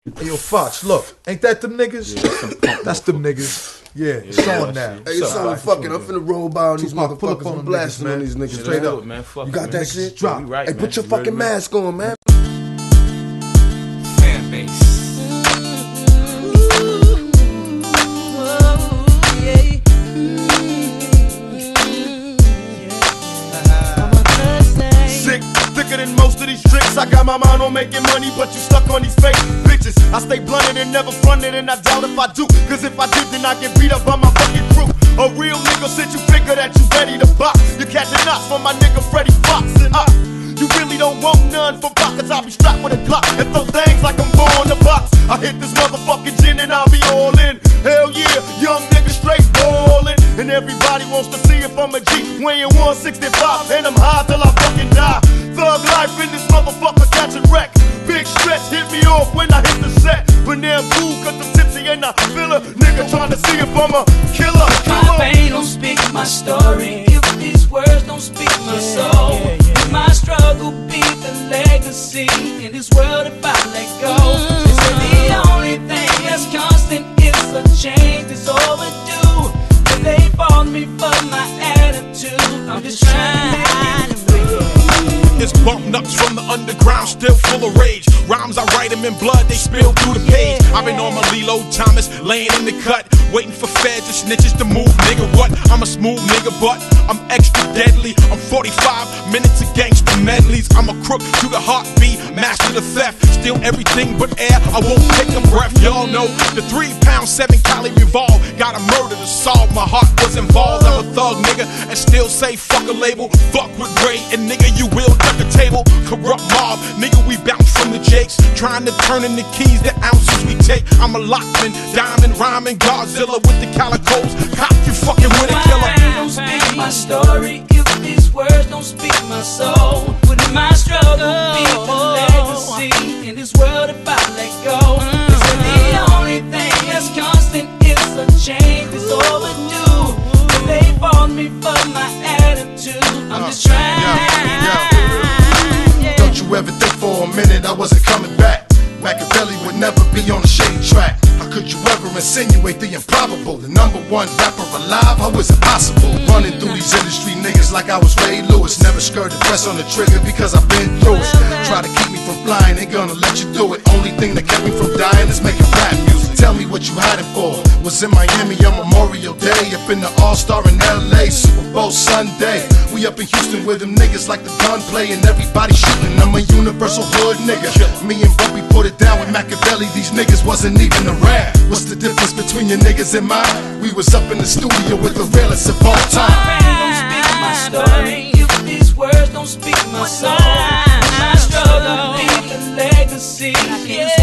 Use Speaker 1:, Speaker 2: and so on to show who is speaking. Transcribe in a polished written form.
Speaker 1: Hey, yo, Fox, look, ain't that them niggas?
Speaker 2: Yeah,
Speaker 1: that's them niggas. Yeah, it's on now.
Speaker 3: Hey, it's on fucking. I'm finna roll by on these motherfuckers. I'm blasting on these niggas.
Speaker 1: Straight up,
Speaker 2: man.
Speaker 3: You got that shit?
Speaker 1: Drop.
Speaker 3: Hey, put your fucking mask on, man.
Speaker 4: Fan base.
Speaker 5: Sick, thicker than most of these tricks. I got my mind on making money, but you stuck on these fake bitches. I stay blunted and never fronted, and I doubt if I do. Cause if I did, then I get beat up by my fucking crew. A real nigga since you figure that you ready to box. You catching knots from my nigga Freddie Fox. And you really don't want none from pockets. I'll be strapped with a Glock and throw things like I'm born to box. I hit this motherfucking gin and I'll be all in. Hell yeah, young nigga straight ballin'. And everybody wants to see if I'm a G. Weighing 165 and I'm high till I fucking die. Thug life in this motherfucker catching wreck. Big stretch hit me off when I hit the set. But now I'm cool cause I'm tipsy and I feel a nigga trying to see if I'm a killer.
Speaker 4: My pain don't speak my story. If these words don't speak my soul, my struggle be the legacy in this world if I let go. They say the only thing that's constant is a change that's overdue. And they fault me for my attitude. I'm just trying to make it through.
Speaker 6: It's bump nuts from the underground, still full of rage. Rhymes I write them in blood, they spill through the page. I've been on my Lilo Thomas, laying in the cut, waiting for feds and snitches to move. Nigga, what? I'm a smooth nigga, but I'm extra deadly. I'm 45 minutes of gangster medleys. I'm a crook to the heartbeat, master the theft. Steal everything but air, I won't take a breath. Y'all know the 3-pound 7-caliber revolve. Got a murder to solve, my heart was involved. I'm a thug nigga and still say fuck a label. Fuck with Ray and nigga you will duck a table. Corrupt mob, nigga we bounce from the jakes. Trying to turn in the keys, the ounces we take. I'm a Lockman, diamond, rhyming, Godzilla with the calicos. Cop you fucking with a killer.
Speaker 4: My don't speak my story if these words don't speak my soul. Wouldn't my struggle be the legacy in this world if I let go? They say the only thing that's constant is a change that's overdue. And they fault me for my attitude. I'm just trying.
Speaker 3: Don't you ever think for a minute I wasn't coming back? Machiavelli would never be on the shady track. How could you ever insinuate the improbable? The #1 rapper alive, how is it possible? Running through these industry niggas like I was Ray Lewis. Never scared to press on the trigger because I've been through it. Try to keep me from flying, ain't gonna let you do it. Only thing that kept me from dying is making rap music. Tell me what you hiding for. Was in Miami on Memorial Day, up in the All-Star in LA, Super Bowl Sunday. We up in Houston where them niggas like the gunplay and everybody shooting. I'm a universal hood nigga. Me and Bubby put it down with Machiavelli, these niggas wasn't even around. What's the difference between your niggas and mine? We was up in the studio with the realest of all time.
Speaker 4: My pain don't speak my story if these words don't speak my soul. My struggle be the legacy in this